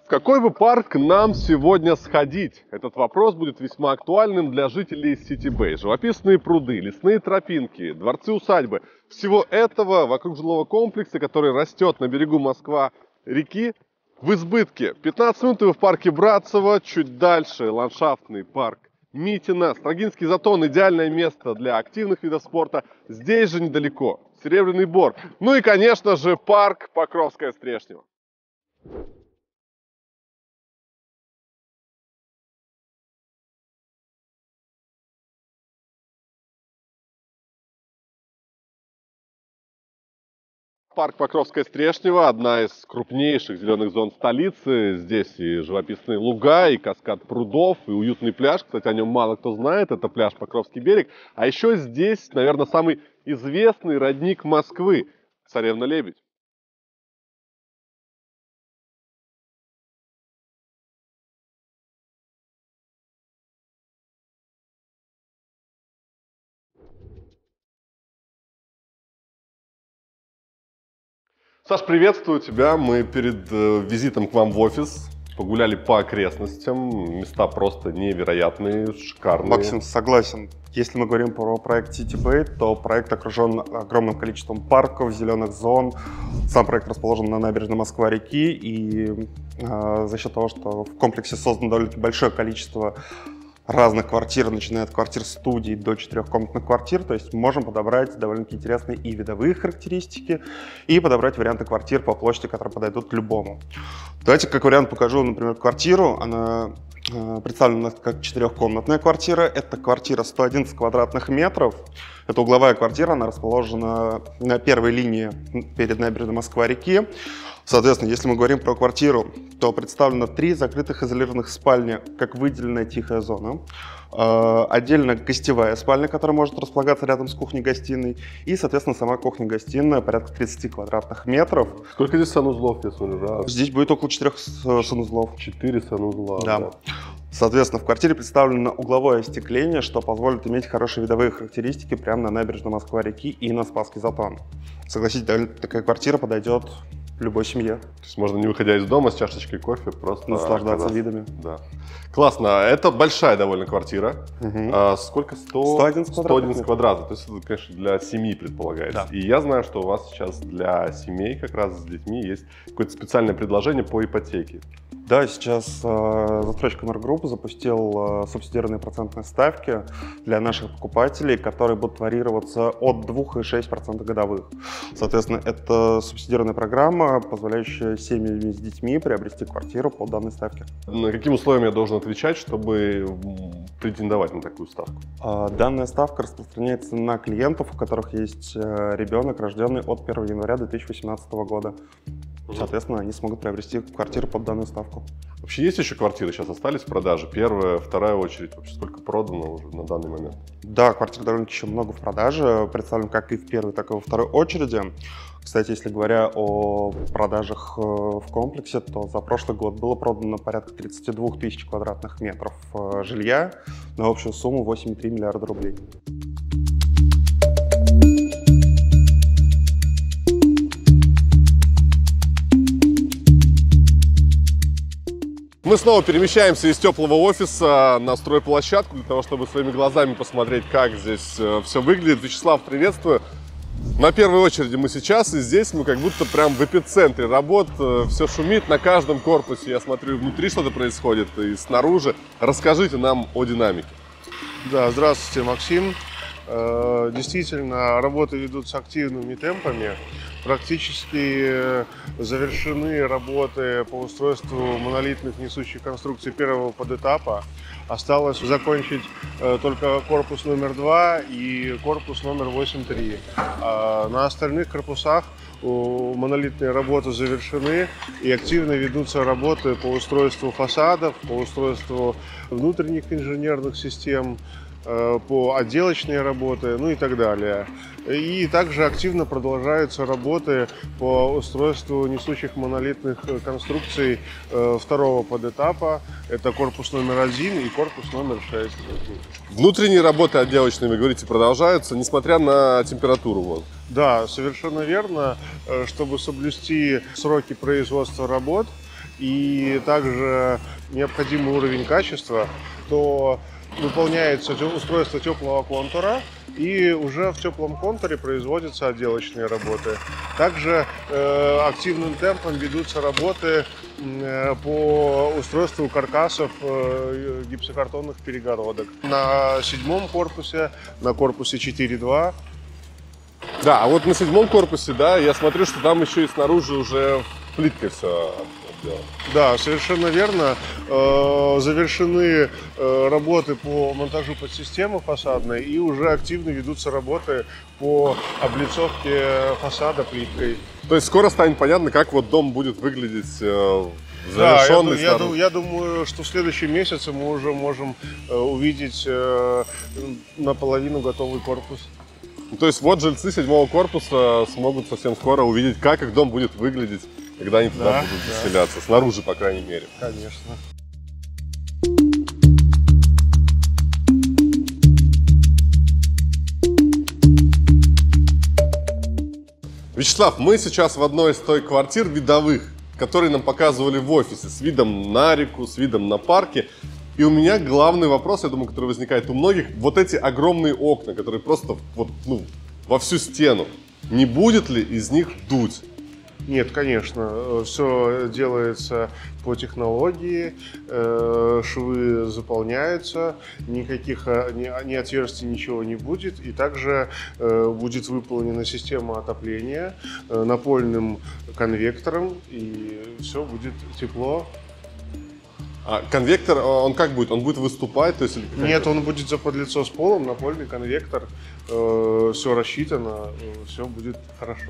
В какой бы парк нам сегодня сходить? Этот вопрос будет весьма актуальным для жителей Сити Бэй. Живописные пруды, лесные тропинки, дворцы-усадьбы. Всего этого вокруг жилого комплекса, который растет на берегу Москва-реки, в избытке. 15 минут и вы в парке Братцево, чуть дальше ландшафтный парк Митина. Строгинский затон – идеальное место для активных видов спорта. Здесь же недалеко Серебряный Бор. Ну и, конечно же, парк Покровское Стрешнево. Парк Покровское Стрешнево – одна из крупнейших зеленых зон столицы. Здесь и живописные луга, и каскад прудов, и уютный пляж. Кстати, о нем мало кто знает. Это пляж Покровский берег. А еще здесь, наверное, самый известный родник Москвы – Царевна-Лебедь. Саш, приветствую тебя. Мы перед визитом к вам в офис погуляли по окрестностям. Места просто невероятные, шикарные. Максим, согласен. Если мы говорим про проект Сити Бэй, то проект окружен огромным количеством парков, зеленых зон. Сам проект расположен на набережной Москва-реки, и за счет того, что в комплексе создано довольно большое количество разных квартир, начиная от квартир-студий до 4-комнатных квартир, то есть можем подобрать довольно-таки интересные и видовые характеристики, и подобрать варианты квартир по площади, которые подойдут любому. Давайте как вариант покажу, например, квартиру. Она представлена как 4-комнатная квартира. Это квартира 111 квадратных метров. Это угловая квартира, она расположена на первой линии перед набережной Москва-реки. Соответственно, если мы говорим про квартиру, то представлено 3 закрытых изолированных спальни, как выделенная тихая зона. Отдельно гостевая спальня, которая может располагаться рядом с кухней-гостиной. И, соответственно, сама кухня-гостиная порядка 30 квадратных метров. Сколько здесь санузлов, я смотрю? Раз. Здесь будет около 4 санузлов. 4 санузла. Да. Соответственно, в квартире представлено угловое остекление, что позволит иметь хорошие видовые характеристики прямо на набережной Москва-реки и на Спасский затон. Согласитесь, такая квартира подойдет любой семье. То есть можно, не выходя из дома, с чашечкой кофе просто наслаждаться видами. Да. Классно. Это большая довольно квартира. Угу. Сколько? 111 квадратов. То есть это, конечно, для семьи предполагается. Да. И я знаю, что у вас сейчас для семей как раз с детьми есть какое-то специальное предложение по ипотеке. Да, сейчас застройщик Энергрупп запустил субсидированные процентные ставки для наших покупателей, которые будут варьироваться от 2,6% годовых. Соответственно, это субсидированная программа, позволяющая семьям с детьми приобрести квартиру по данной ставке. На каким условиям я должен отвечать, чтобы претендовать на такую ставку? Данная ставка распространяется на клиентов, у которых есть ребенок, рожденный от 1 января 2018 года. Соответственно, они смогут приобрести квартиру под данную ставку. Вообще есть еще квартиры сейчас остались в продаже? Первая, вторая очередь? Вообще сколько продано уже на данный момент? Да, квартир довольно-таки еще много в продаже. Представлен как и в первой, так и во второй очереди. Кстати, если говоря о продажах в комплексе, то за прошлый год было продано порядка 32 тысяч квадратных метров жилья на общую сумму 8,3 миллиарда рублей. Мы снова перемещаемся из теплого офиса на стройплощадку для того, чтобы своими глазами посмотреть, как здесь все выглядит. Вячеслав, приветствую. На первой очереди мы сейчас, и здесь мы как будто прям в эпицентре работ. Все шумит на каждом корпусе. Я смотрю, внутри что-то происходит и снаружи. Расскажите нам о динамике. Да, здравствуйте, Максим. Действительно, работы ведутся активными темпами. Практически завершены работы по устройству монолитных несущих конструкций первого подэтапа. Осталось закончить только корпус номер 2 и корпус номер 8.3. На остальных корпусах монолитные работы завершены, и активно ведутся работы по устройству фасадов, по устройству внутренних инженерных систем, по отделочной работе, ну и так далее. И также активно продолжаются работы по устройству несущих монолитных конструкций второго подэтапа. Это корпус номер 1 и корпус номер 6. Внутренние работы отделочные, вы говорите, продолжаются, несмотря на температуру воздуха? Да, совершенно верно. Чтобы соблюсти сроки производства работ, и также необходимый уровень качества, то выполняется устройство теплого контура, и уже в теплом контуре производятся отделочные работы. Также активным темпом ведутся работы по устройству каркасов гипсокартонных перегородок. На 7-м корпусе, на корпусе 4.2. Да, а вот на 7-м корпусе, да, я смотрю, что там еще и снаружи уже плиткой все сделано. Да, совершенно верно. Завершены работы по монтажу подсистемы фасадной, и уже активно ведутся работы по облицовке фасада плиткой. То есть скоро станет понятно, как вот дом будет выглядеть Да, завершенный. я думаю, что в следующем месяце мы уже можем увидеть наполовину готовый корпус. То есть вот жильцы 7-го корпуса смогут совсем скоро увидеть, как их дом будет выглядеть, когда они туда будут заселяться, снаружи, по крайней мере. Конечно. Вячеслав, мы сейчас в одной из той квартир видовых, которые нам показывали в офисе, с видом на реку, с видом на парки. И у меня главный вопрос, я думаю, который возникает у многих, вот эти огромные окна, которые просто вот, во всю стену, не будет ли из них дуть? Нет, конечно, все делается по технологии, швы заполняются, никаких ни отверстий, ничего не будет, и также будет выполнена система отопления напольным конвектором, и все будет тепло. А конвектор, он как будет? Он будет выступать? То есть, Нет, он будет заподлицо с полом, напольный конвектор, все рассчитано, все будет хорошо.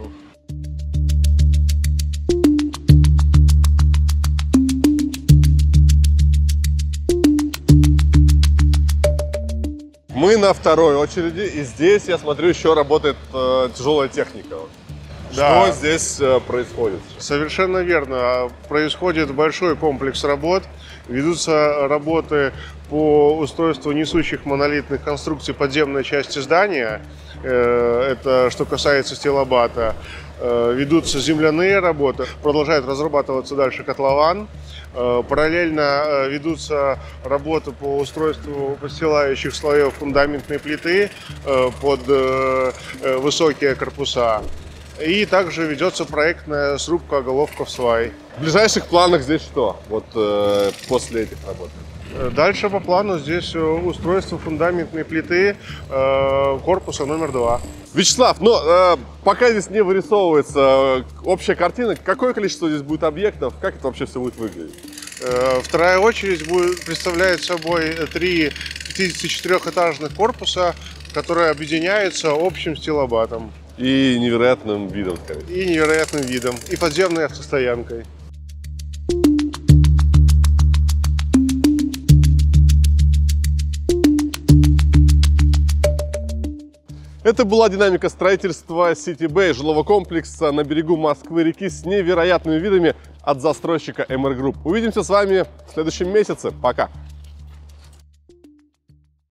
Мы на второй очереди, и здесь, я смотрю, еще работает тяжелая техника. Да. Что здесь происходит? Совершенно верно. Происходит большой комплекс работ. Ведутся работы по устройству несущих монолитных конструкций подземной части здания. Это что касается стилобата. Ведутся земляные работы. Продолжает разрабатываться дальше котлован. Параллельно ведутся работы по устройству постилающих слоев фундаментной плиты под высокие корпуса. И также ведется проектная срубка оголовков свай. В ближайших планах здесь что? Вот после этих работ. Дальше по плану здесь устройство фундаментной плиты корпуса номер 2. Вячеслав, пока здесь не вырисовывается общая картина, какое количество здесь будет объектов, как это вообще все будет выглядеть? Вторая очередь представляет собой 3 54-этажных корпуса, которые объединяются общим стилобатом. И невероятным видом, скорее. И невероятным видом, и подземной автостоянкой. Это была динамика строительства City Bay, жилого комплекса на берегу Москвы-реки с невероятными видами от застройщика MR Group. Увидимся с вами в следующем месяце. Пока!